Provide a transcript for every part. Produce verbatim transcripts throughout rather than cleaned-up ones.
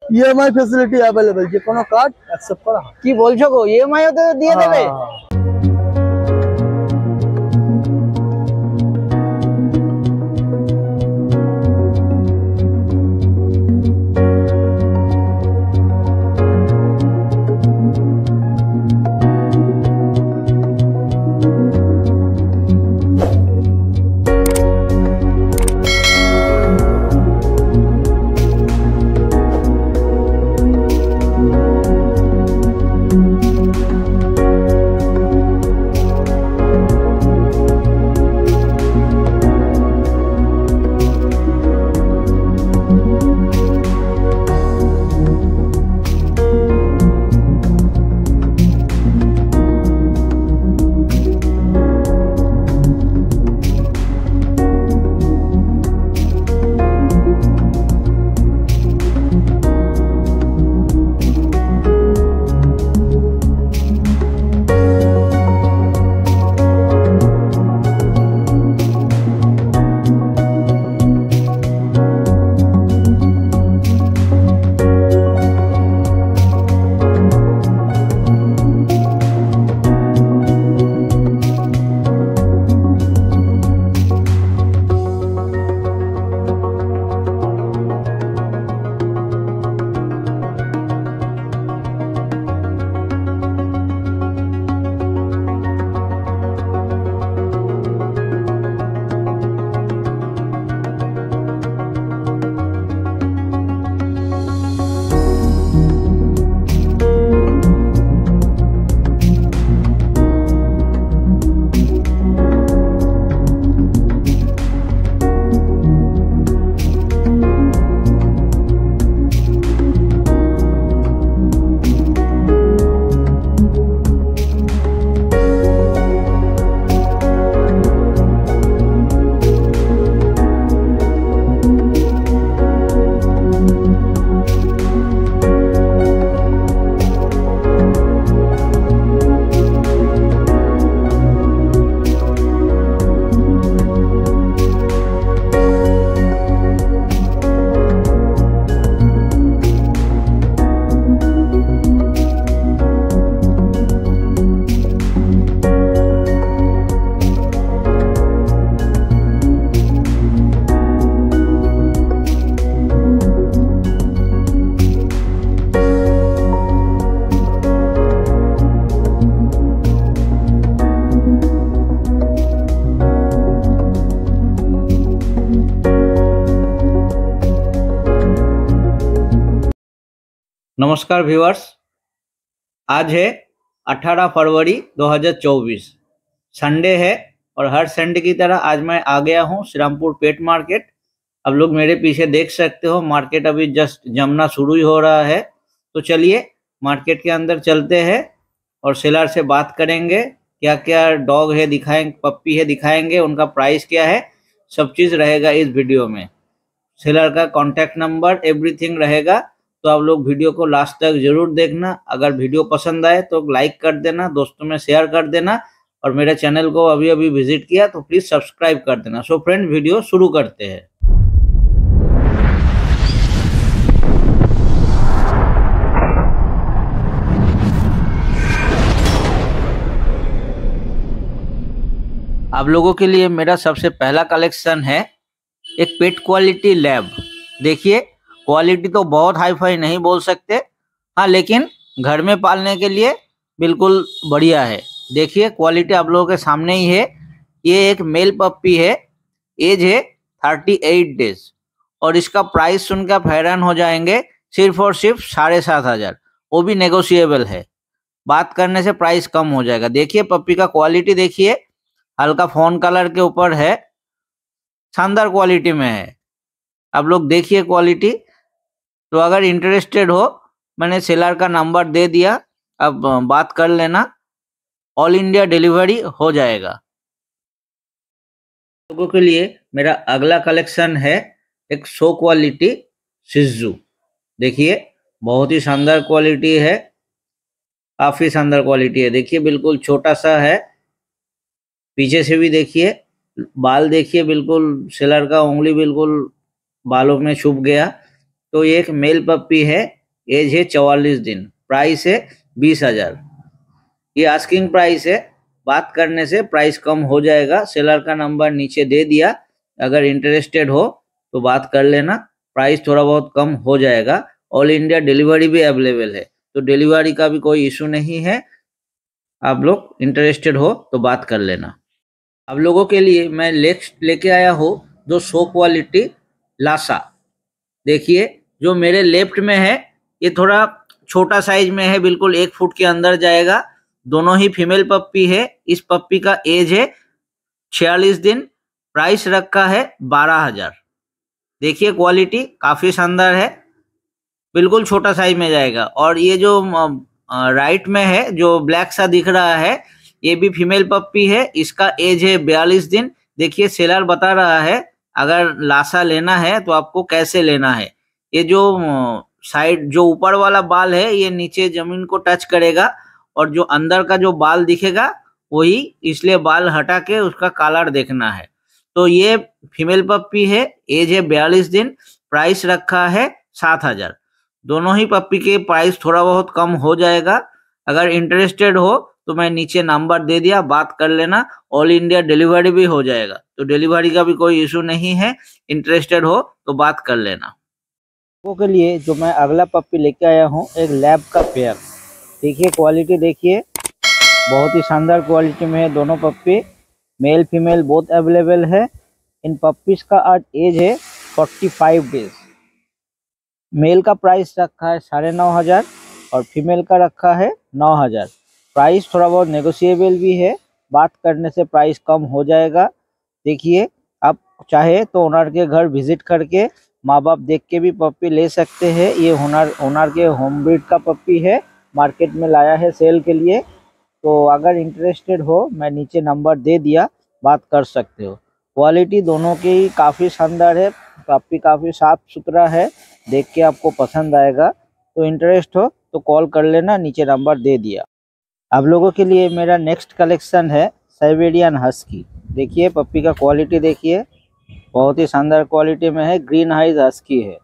EMI facility available, যে কোনো card accept করা হয়। কি বলছো গো, ইএমআইও তো দিয়ে দেবে? नमस्कार व्यूअर्स, आज है अठारह फरवरी दो हज़ार चौबीस, संडे है और हर संडे की तरह आज मैं आ गया हूँ श्रीरामपुर पेट मार्केट। अब लोग मेरे पीछे देख सकते हो, मार्केट अभी जस्ट जमना शुरू ही हो रहा है। तो चलिए मार्केट के अंदर चलते हैं और सेलर से बात करेंगे, क्या क्या डॉग है दिखाएंगे, पप्पी है दिखाएंगे, उनका प्राइस क्या है, सब चीज़ रहेगा इस वीडियो में। सेलर का कॉन्टैक्ट नंबर एवरीथिंग रहेगा, तो आप लोग वीडियो को लास्ट तक जरूर देखना। अगर वीडियो पसंद आए तो लाइक कर देना, दोस्तों में शेयर कर देना, और मेरे चैनल को अभी अभी विजिट किया तो प्लीज सब्सक्राइब कर देना। सो फ्रेंड, वीडियो शुरू करते हैं। आप लोगों के लिए मेरा सबसे पहला कलेक्शन है एक पेट क्वालिटी लैब। देखिए, क्वालिटी तो बहुत हाई फाई नहीं बोल सकते, हाँ, लेकिन घर में पालने के लिए बिल्कुल बढ़िया है। देखिए क्वालिटी आप लोगों के सामने ही है। ये एक मेल पप्पी है, एज है अड़तीस डेज, और इसका प्राइस सुनकर आप हैरान हो जाएंगे, सिर्फ और सिर्फ साढ़े सात हजार, वो भी नेगोशिएबल है, बात करने से प्राइस कम हो जाएगा। देखिए पप्पी का क्वालिटी देखिए, हल्का फोन कलर के ऊपर है, शानदार क्वालिटी में है। आप लोग देखिए क्वालिटी। तो अगर इंटरेस्टेड हो, मैंने सेलर का नंबर दे दिया, अब बात कर लेना, ऑल इंडिया डिलीवरी हो जाएगा। लोगों के लिए मेरा अगला कलेक्शन है एक शो क्वालिटी शिज़ू। देखिए बहुत ही शानदार क्वालिटी है, काफी शानदार क्वालिटी है। देखिए बिल्कुल छोटा सा है, पीछे से भी देखिए, बाल देखिए, बिल्कुल सेलर का उंगली बिल्कुल बालों में छुप गया। तो ये एक मेल पप्पी है, एज है चौवालीस दिन, प्राइस है बीस हजार। ये आस्किंग प्राइस है, बात करने से प्राइस कम हो जाएगा। सेलर का नंबर नीचे दे दिया, अगर इंटरेस्टेड हो तो बात कर लेना, प्राइस थोड़ा बहुत कम हो जाएगा। ऑल इंडिया डिलीवरी भी अवेलेबल है, तो डिलीवरी का भी कोई इशू नहीं है। आप लोग इंटरेस्टेड हो तो बात कर लेना। आप लोगों के लिए मैं नेक्स्ट लेके आया हूँ जो शो क्वालिटी लासा। देखिए जो मेरे लेफ्ट में है ये थोड़ा छोटा साइज में है, बिल्कुल एक फुट के अंदर जाएगा। दोनों ही फीमेल पप्पी है। इस पप्पी का एज है छियालीस दिन, प्राइस रखा है बारह हजार। देखिए क्वालिटी काफी शानदार है, बिल्कुल छोटा साइज में जाएगा। और ये जो राइट में है जो ब्लैक सा दिख रहा है ये भी फीमेल पप्पी है, इसका एज है बयालीस दिन। देखिए सेलर बता रहा है अगर लासा लेना है तो आपको कैसे लेना है। ये जो साइड जो ऊपर वाला बाल है ये नीचे जमीन को टच करेगा, और जो अंदर का जो बाल दिखेगा वही, इसलिए बाल हटा के उसका कलर देखना है। तो ये फीमेल पप्पी है, एज है बयालीस दिन, प्राइस रखा है सात हजार। दोनों ही पप्पी के प्राइस थोड़ा बहुत कम हो जाएगा। अगर इंटरेस्टेड हो तो मैं नीचे नंबर दे दिया, बात कर लेना। ऑल इंडिया डिलीवरी भी हो जाएगा, तो डिलीवरी का भी कोई इशू नहीं है। इंटरेस्टेड हो तो बात कर लेना। लोगों के लिए जो मैं अगला पप्पी लेके आया हूँ एक लैब का पेयर। देखिए क्वालिटी देखिए, बहुत ही शानदार क्वालिटी में है दोनों puppy. Male female both available है। इन पप्पीज का आज एज है पैंतालीस डेज। मेल का प्राइस रखा है साढ़े नौ हजार और फीमेल का रखा है नौ हजार। प्राइस थोड़ा बहुत नेगोशिएबल भी है, बात करने से प्राइस कम हो जाएगा। देखिए आप चाहे तो ओनर के घर विजिट करके माँ बाप देख के भी पप्पी ले सकते हैं। ये ओनर ओनर के होम ब्रीड का पप्पी है, मार्केट में लाया है सेल के लिए। तो अगर इंटरेस्टेड हो मैं नीचे नंबर दे दिया, बात कर सकते हो। क्वालिटी दोनों की काफ़ी शानदार है, पप्पी काफ़ी साफ सुथरा है, देख के आपको पसंद आएगा। तो इंटरेस्ट हो तो कॉल कर लेना, नीचे नंबर दे दिया। आप लोगों के लिए मेरा नेक्स्ट कलेक्शन है साइबेरियन हस्की। देखिए पप्पी का क्वालिटी देखिए, बहुत ही शानदार क्वालिटी में है। ग्रीन आइज हस्की है।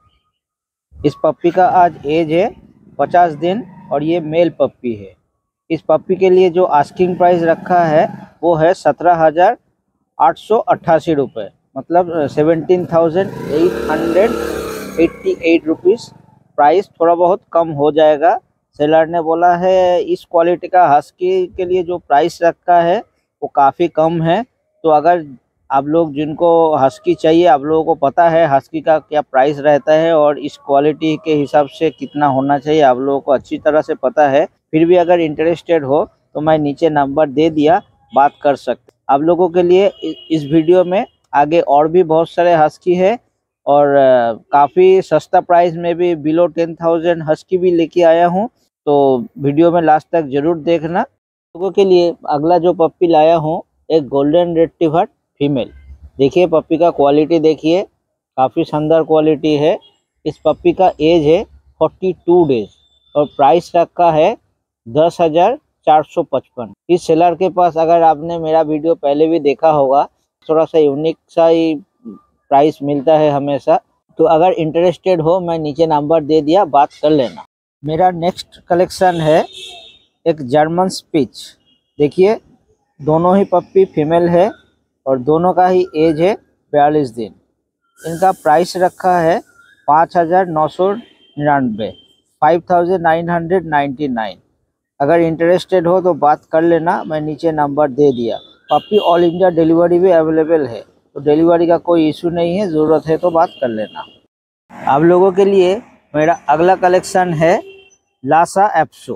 इस पप्पी का आज एज है पचास दिन और ये मेल पप्पी है। इस पप्पी के लिए जो आस्किंग प्राइस रखा है वो है सत्रह हजार आठ सौ अट्ठासी रुपये, मतलब seventeen thousand eight hundred eighty eight rupees. Price थोड़ा बहुत कम हो जाएगा। सेलर ने बोला है इस क्वालिटी का हस्की के लिए जो प्राइस रखा है वो काफ़ी कम है। तो अगर आप लोग जिनको हस्की चाहिए, आप लोगों को पता है हस्की का क्या प्राइस रहता है और इस क्वालिटी के हिसाब से कितना होना चाहिए, आप लोगों को अच्छी तरह से पता है। फिर भी अगर इंटरेस्टेड हो तो मैं नीचे नंबर दे दिया, बात कर सकते। आप लोगों के लिए इस वीडियो में आगे और भी बहुत सारे हस्की है और काफ़ी सस्ता प्राइस में भी बिलो टेन थाउजेंड हस्की भी लेके आया हूँ। तो वीडियो में लास्ट तक जरूर देखना। लोगों के लिए अगला जो पप्पी लाया हूँ एक गोल्डन रिट्रीवर फीमेल। देखिए पप्पी का क्वालिटी देखिए, काफ़ी शानदार क्वालिटी है। इस पप्पी का एज है बयालीस डेज और प्राइस रखा है दस हजार चार सौ पचपन। इस सेलर के पास अगर आपने मेरा वीडियो पहले भी देखा होगा, थोड़ा सा यूनिक सा ही प्राइस मिलता है हमेशा। तो अगर इंटरेस्टेड हो मैं नीचे नंबर दे दिया, बात कर लेना। मेरा नेक्स्ट कलेक्शन है एक जर्मन स्पिच। देखिए दोनों ही पप्पी फीमेल है और दोनों का ही एज है बयालीस दिन। इनका प्राइस रखा है पाँच हज़ार नौ सौ निन्यानवे, five thousand nine hundred ninety nine. अगर इंटरेस्टेड हो तो बात कर लेना, मैं नीचे नंबर दे दिया। पप्पी ऑल इंडिया डिलीवरी भी अवेलेबल है, तो डिलीवरी का कोई इशू नहीं है, ज़रूरत है तो बात कर लेना। आप लोगों के लिए मेरा अगला कलेक्शन है लासा एप्सो।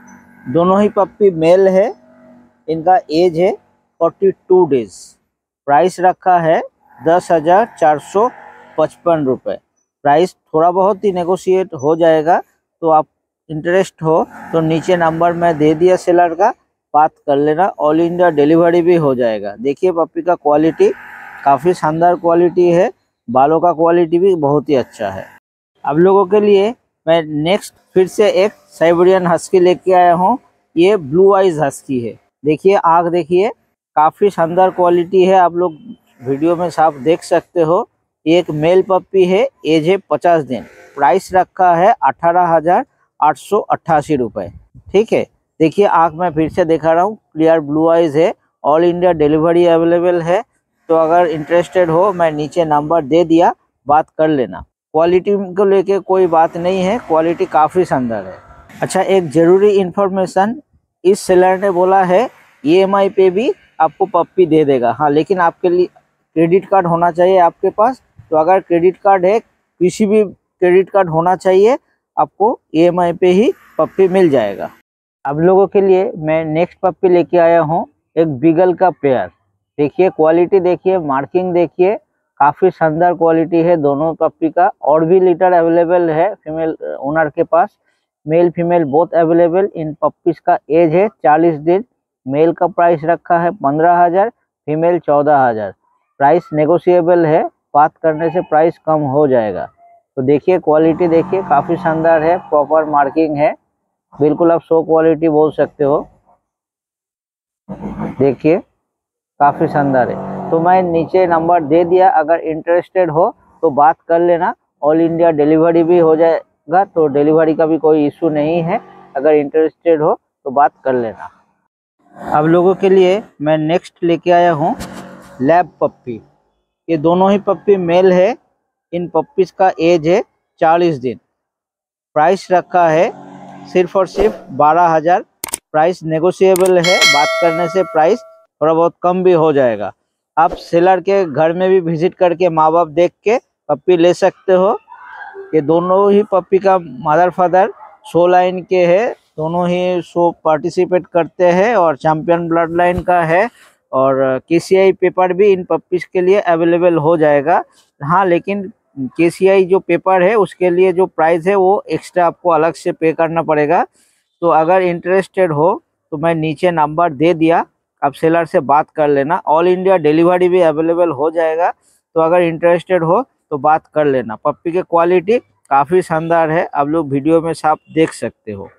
दोनों ही पप्पी मेल है। इनका एज है बयालीस डेज। प्राइस रखा है दस हज़ार चार सौ पचपन रुपये। प्राइस थोड़ा बहुत ही नेगोशिएट हो जाएगा। तो आप इंटरेस्ट हो तो नीचे नंबर मैं दे दिया सेलर का, बात कर लेना। ऑल इंडिया डिलीवरी भी हो जाएगा। देखिए पप्पी का क्वालिटी काफ़ी शानदार क्वालिटी है, बालों का क्वालिटी भी बहुत ही अच्छा है। आप लोगों के लिए मैं नेक्स्ट फिर से एक साइबेरियन हस्की लेके आया हूँ। ये ब्लू आइज हस्की है। देखिए आँख देखिए, काफ़ी शानदार क्वालिटी है, आप लोग वीडियो में साफ देख सकते हो। एक मेल पप्पी है, एज है पचास दिन। प्राइस रखा है अठारह हज़ार आठ सौ अट्ठासी रुपये। ठीक है, देखिए आँख मैं फिर से दिखा रहा हूँ, क्लियर ब्लू आइज है, ऑल इंडिया डिलीवरी अवेलेबल है। तो अगर इंटरेस्टेड हो, मैं नीचे नंबर दे दिया, बात कर लेना। क्वालिटी को लेके कोई बात नहीं है, क्वालिटी काफ़ी शानदार है। अच्छा, एक ज़रूरी इन्फॉर्मेशन, इस सेलर ने बोला है ई एम आई पे भी आपको पप्पी दे देगा। हाँ, लेकिन आपके लिए क्रेडिट कार्ड होना चाहिए आपके पास। तो अगर क्रेडिट कार्ड है, किसी भी क्रेडिट कार्ड होना चाहिए, आपको ई एम आई पे ही पप्पी मिल जाएगा। आप लोगों के लिए मैं नेक्स्ट पप्पी लेके आया हूँ, एक बीगल का पेयर। देखिए क्वालिटी देखिए, मार्किंग देखिए, काफ़ी शानदार क्वालिटी है दोनों पप्पी का। और भी लीटर अवेलेबल है फीमेल ओनर के पास, मेल फीमेल बोथ अवेलेबल। इन पप्पीज का एज है चालीस दिन। मेल का प्राइस रखा है पंद्रह हज़ार, फीमेल चौदह हज़ार। प्राइस नेगोशिएबल है, बात करने से प्राइस कम हो जाएगा। तो देखिए क्वालिटी देखिए, काफ़ी शानदार है, प्रॉपर मार्किंग है, बिल्कुल आप शो क्वालिटी बोल सकते हो। देखिए काफ़ी शानदार है। तो मैं नीचे नंबर दे दिया, अगर इंटरेस्टेड हो तो बात कर लेना। ऑल इंडिया डिलीवरी भी हो जाएगा, तो डिलीवरी का भी कोई इशू नहीं है। अगर इंटरेस्टेड हो तो बात कर लेना। अब लोगों के लिए मैं नेक्स्ट लेके आया हूँ लैब पप्पी। ये दोनों ही पप्पी मेल है। इन पप्पीज का एज है चालीस दिन। प्राइस रखा है सिर्फ और सिर्फ बारह हज़ार। प्राइस नेगोशिएबल है, बात करने से प्राइस थोड़ा बहुत कम भी हो जाएगा। आप सेलर के घर में भी विजिट करके माँ बाप देख के पप्पी ले सकते हो। ये दोनों ही पप्पी का मदर फादर शो लाइन के है, दोनों ही शो पार्टिसिपेट करते हैं और चैंपियन ब्लड लाइन का है। और के सी आई पेपर भी इन पप्पीज के लिए अवेलेबल हो जाएगा। हाँ, लेकिन के सी आई जो पेपर है उसके लिए जो प्राइस है वो एक्स्ट्रा आपको अलग से पे करना पड़ेगा। तो अगर इंटरेस्टेड हो तो मैं नीचे नंबर दे दिया, आप सेलर से बात कर लेना। ऑल इंडिया डिलीवरी भी अवेलेबल हो जाएगा। तो अगर इंटरेस्टेड हो तो बात कर लेना। पप्पी की क्वालिटी काफ़ी शानदार है, आप लोग वीडियो में साफ देख सकते हो।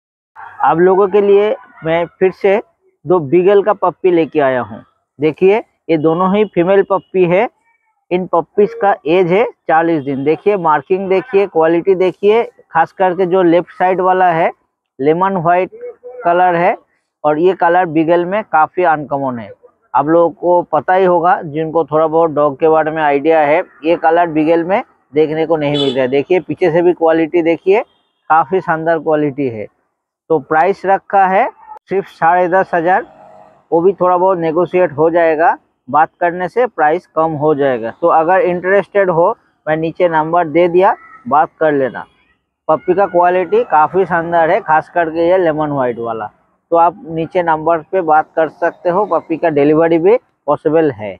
आप लोगों के लिए मैं फिर से दो बीगल का पप्पी लेके आया हूँ। देखिए ये दोनों ही फीमेल पप्पी है। इन पप्पीज का एज है चालीस दिन। देखिए मार्किंग देखिए, क्वालिटी देखिए, खास करके जो लेफ्ट साइड वाला है लेमन वाइट कलर है। और ये कलर बीगल में काफ़ी अनकॉमन है, आप लोगों को पता ही होगा, जिनको थोड़ा बहुत डॉग के बारे में आइडिया है। ये कलर बीगल में देखने को नहीं मिल रहा है। देखिए पीछे से भी क्वालिटी देखिए, काफ़ी शानदार क्वालिटी है। तो प्राइस रखा है सिर्फ साढ़े दस हज़ार, वो भी थोड़ा बहुत नेगोशिएट हो जाएगा, बात करने से प्राइस कम हो जाएगा। तो अगर इंटरेस्टेड हो, मैं नीचे नंबर दे दिया, बात कर लेना। पप्पी का क्वालिटी काफ़ी शानदार है, खास करके ये लेमन वाइट वाला। तो आप नीचे नंबर पे बात कर सकते हो, पप्पी का डिलीवरी भी पॉसिबल है।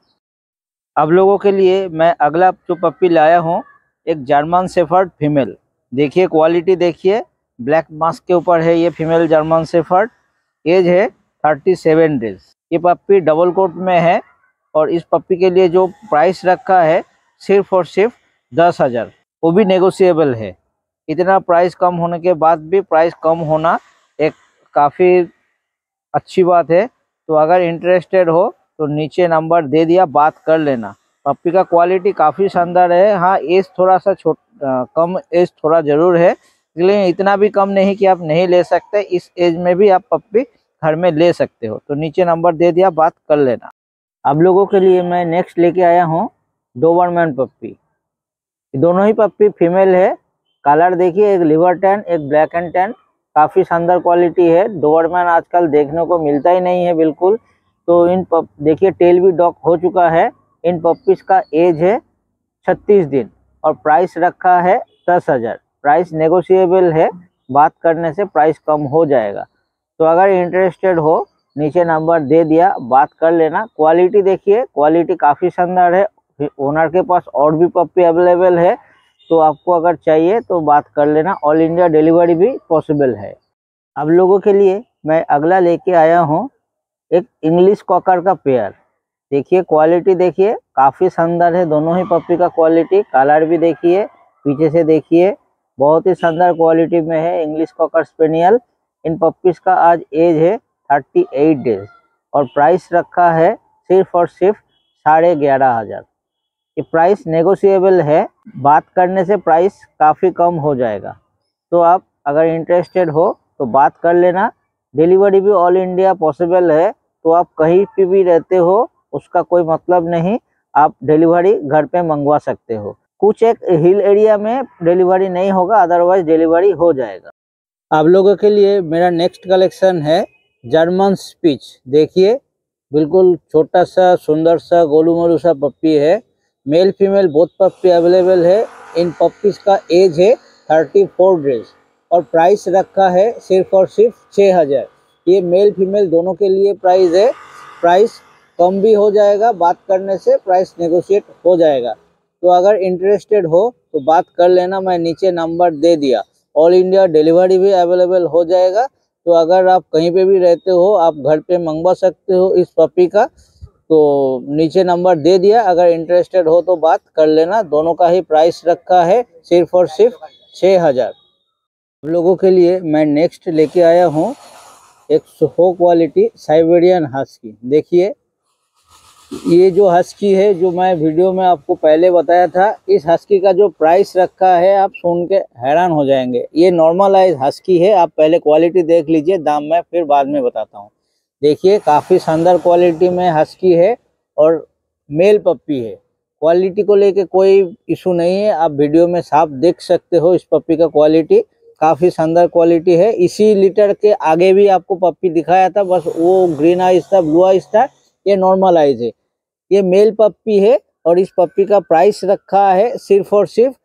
अब लोगों के लिए मैं अगला जो पप्पी लाया हूँ, एक जर्मन शेफर्ड फीमेल। देखिए क्वालिटी देखिए, ब्लैक मास्क के ऊपर है ये फीमेल जर्मन शेफर्ड। एज है थर्टी सेवन डेज। ये पप्पी डबल कोट में है। और इस पप्पी के लिए जो प्राइस रखा है सिर्फ और सिर्फ दस हज़ार, वो भी नेगोशिएबल है। इतना प्राइस कम होने के बाद भी प्राइस कम होना एक काफ़ी अच्छी बात है। तो अगर इंटरेस्टेड हो तो नीचे नंबर दे दिया, बात कर लेना। पप्पी का क्वालिटी काफ़ी शानदार है। हाँ, एज थोड़ा सा छोट कम एज थोड़ा ज़रूर है, लेकिन इतना भी कम नहीं कि आप नहीं ले सकते। इस एज में भी आप पप्पी घर में ले सकते हो। तो नीचे नंबर दे दिया, बात कर लेना। आप लोगों के लिए मैं नेक्स्ट लेके आया हूँ डोबरमैन पप्पी। दोनों ही पप्पी फीमेल है। कलर देखिए, एक लिवर टैन, एक ब्लैक एंड टैन, काफ़ी शानदार क्वालिटी है। डोबरमैन आजकल देखने को मिलता ही नहीं है बिल्कुल। तो इन पप देखिए टेल भी डॉक हो चुका है। इन पप्पीज का एज है छत्तीस दिन और प्राइस रखा है दस हज़ार। प्राइस नेगोशिएबल है, बात करने से प्राइस कम हो जाएगा। तो अगर इंटरेस्टेड हो, नीचे नंबर दे दिया, बात कर लेना। क्वालिटी देखिए, क्वालिटी काफ़ी शानदार है। ओनर के पास और भी पप्पी अवेलेबल है, तो आपको अगर चाहिए तो बात कर लेना। ऑल इंडिया डिलीवरी भी पॉसिबल है। अब लोगों के लिए मैं अगला लेके आया हूँ एक इंग्लिश कॉकर का पेयर। देखिए क्वालिटी देखिए, काफ़ी शानदार है दोनों ही पप्पी का क्वालिटी। कलर भी देखिए, पीछे से देखिए, बहुत ही शानदार क्वालिटी में है इंग्लिश कॉकर स्पेनियल। इन पप्पीज का आज एज है थर्टी एट डेज और प्राइस रखा है सिर्फ और सिर्फ साढ़े ग्यारह हज़ार। ये प्राइस नेगोशिएबल है, बात करने से प्राइस काफ़ी कम हो जाएगा। तो आप अगर इंटरेस्टेड हो तो बात कर लेना। डिलीवरी भी ऑल इंडिया पॉसिबल है, तो आप कहीं पे भी रहते हो उसका कोई मतलब नहीं, आप डिलीवरी घर पे मंगवा सकते हो। कुछ एक हिल एरिया में डिलीवरी नहीं होगा, अदरवाइज डिलीवरी हो जाएगा। आप लोगों के लिए मेरा नेक्स्ट कलेक्शन है जर्मन स्पीच। देखिए बिल्कुल छोटा सा सुंदर सा गोलू मोलू सा पप्पी है। Male female both puppy available है। इन पप्पीज का एज है थर्टी फोर डेज और प्राइस रखा है सिर्फ और सिर्फ छः हज़ार। ये मेल फीमेल दोनों के लिए प्राइस है। प्राइस कम भी हो जाएगा, बात करने से प्राइस नेगोशिएट हो जाएगा। तो अगर इंटरेस्टेड हो तो बात कर लेना, मैं नीचे नंबर दे दिया। ऑल इंडिया डिलीवरी भी अवेलेबल हो जाएगा। तो अगर आप कहीं पे भी रहते हो आप घर पे मंगवा सकते हो इस पपी का। तो नीचे नंबर दे दिया, अगर इंटरेस्टेड हो तो बात कर लेना। दोनों का ही प्राइस रखा है सिर्फ और सिर्फ छः हज़ार। आप लोगों के लिए मैं नेक्स्ट लेके आया हूँ एक सो क्वालिटी साइबेरियन हस्की। देखिए ये जो हस्की है जो मैं वीडियो में आपको पहले बताया था, इस हस्की का जो प्राइस रखा है आप सुन के हैरान हो जाएंगे। ये नॉर्मलाइज हस्की है, आप पहले क्वालिटी देख लीजिए, दाम मैं फिर बाद में बताता हूँ। देखिए काफ़ी शानदार क्वालिटी में हस्की है और मेल पप्पी है। क्वालिटी को लेके कोई इशू नहीं है, आप वीडियो में साफ देख सकते हो। इस पप्पी का क्वालिटी काफ़ी शानदार क्वालिटी है। इसी लीटर के आगे भी आपको पप्पी दिखाया था, बस वो ग्रीन आइज था, ब्लू आइज था, ये नॉर्मल आइज है। ये मेल पप्पी है और इस पप्पी का प्राइस रखा है सिर्फ और सिर्फ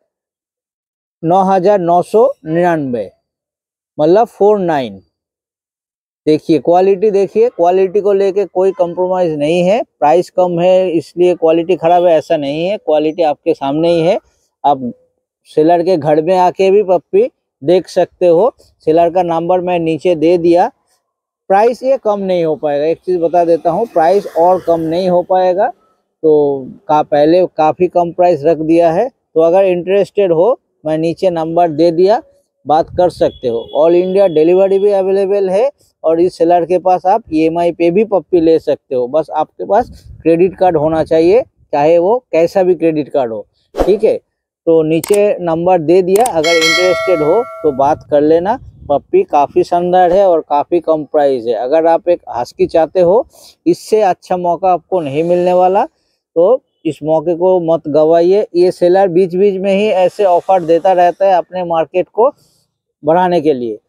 नौ हजार नौ सौ निन्यानवे, मतलब फोर नाइन। देखिए क्वालिटी, देखिए क्वालिटी को लेके कोई कंप्रोमाइज नहीं है। प्राइस कम है इसलिए क्वालिटी खराब है ऐसा नहीं है, क्वालिटी आपके सामने ही है। आप सेलर के घर में आके भी पप्पी देख सकते हो। सेलर का नंबर मैं नीचे दे दिया। प्राइस ये कम नहीं हो पाएगा, एक चीज़ बता देता हूँ, प्राइस और कम नहीं हो पाएगा। तो का पहले काफ़ी कम प्राइस रख दिया है। तो अगर इंटरेस्टेड हो मैं नीचे नंबर दे दिया, बात कर सकते हो। ऑल इंडिया डिलीवरी भी अवेलेबल है और इस सेलर के पास आप ईएमआई पे भी पप्पी ले सकते हो। बस आपके पास क्रेडिट कार्ड होना चाहिए, चाहे वो कैसा भी क्रेडिट कार्ड हो, ठीक है। तो नीचे नंबर दे दिया, अगर इंटरेस्टेड हो तो बात कर लेना। पप्पी काफ़ी शानदार है और काफ़ी कम प्राइस है। अगर आप एक हस्की चाहते हो, इससे अच्छा मौका आपको नहीं मिलने वाला, तो इस मौके को मत गवाइए। ये सेलर बीच बीच में ही ऐसे ऑफर देता रहता है अपने मार्केट को बढ़ाने के लिए।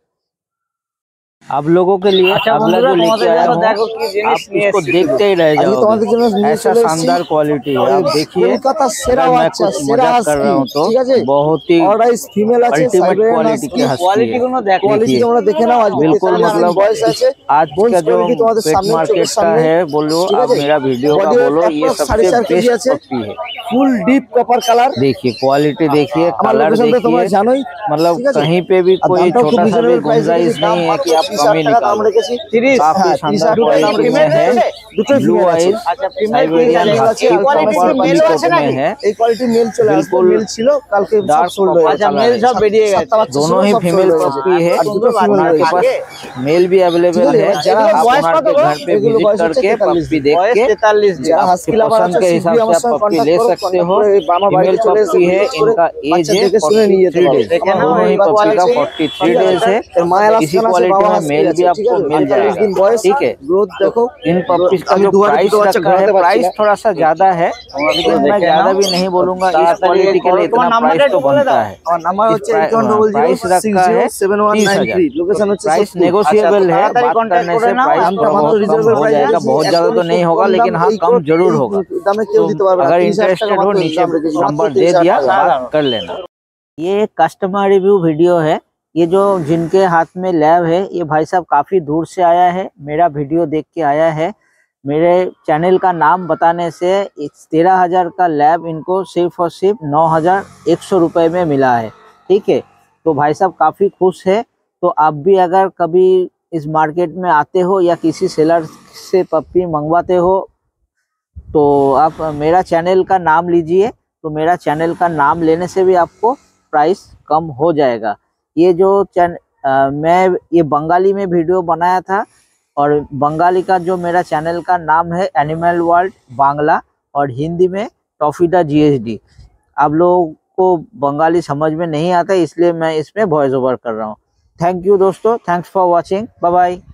आप लोगों के लिए अगला जो लेके आया हूं, आप इसको देखते ही रह जाओगे, ऐसा शानदार क्वालिटी है। आप देखिए मैं कुछ मजाक कर रहा हूं तो बहुत ही अल्टीमेट क्वालिटी की हस्की है। देखिए बिल्कुल मतलब आज का जो पेट मार्केट का है, बोलो आप मेरा वीडियो का बोलो, ये सबसे बेस्ट पप्पी है। फुल डीप कॉपर कलर, देखिए क्वालिटी देखिए, कलर देखिए, मतलब कहीं पे भी कोई छोटा सा भी गुंजाइश नहीं है कि आप कमी निकालो। काफी शानदार क्वालिटी में है। Blue eyes Siberian husky proper male में है। এই কোয়ালিটি মেল চলে আসবে, মেল ছিল কালকে সব সোল্ড হয়ে গেছে। अच्छा मेल सब बेरिए गए, दोनों ही फीमेल पप्पी है। आपके पास मेल भी अवेलेबल है, आप आपके घर पे विजिट करके पप्पी देख के आपके पसंद के हिसाब से आप पप्पी ले सकते हो। फीमेल पप्पी है, इनका एज है फोर्टी थ्री डेज, दोनों ही पप्पी का फोर्टी थ्री डेज है। इसी क्वालिटी में मेल भी आपको मिल जाएगा, ठीक है। देखो इन पप्पीज का जो प्राइस रखा है, प्राइस थोड़ा सा ज्यादा है, लेकिन मैं ज्यादा भी नहीं बोलूंगा, इस क्वालिटी के लिए इतना प्राइस तो बनता है। प्राइस रखा है तीस हजार, प्राइस नेगोशिएबल है, बात करने से प्राइस बहुत कम हो जाएगा। बहुत ज्यादा तो नहीं होगा, लेकिन हाँ कम जरूर होगा। तो अगर इंटरेस्टेड हो नीचे नंबर दे दिया, बात कर लेना। ये कस्टमर रिव्यू वीडियो है। ये जो जिनके हाथ में लैब है, ये भाई साहब काफ़ी दूर से आया है, मेरा वीडियो देख के आया है। मेरे चैनल का नाम बताने से तेरह हज़ार का लैब इनको सिर्फ और सिर्फ नौ हज़ार एक सौ रुपये में मिला है, ठीक है। तो भाई साहब काफ़ी खुश है। तो आप भी अगर कभी इस मार्केट में आते हो या किसी सेलर से पप्पी मंगवाते हो, तो आप मेरा चैनल का नाम लीजिए। तो मेरा चैनल का नाम लेने से भी आपको प्राइस कम हो जाएगा। ये जो चैन आ, मैं ये बंगाली में वीडियो बनाया था, और बंगाली का जो मेरा चैनल का नाम है एनिमल वर्ल्ड बांग्ला, और हिंदी में टॉफीडा जीएसडी। आप लोगों को बंगाली समझ में नहीं आता, इसलिए मैं इसमें वॉइस ओवर कर रहा हूँ। थैंक यू दोस्तों, thanks for watching, bye bye.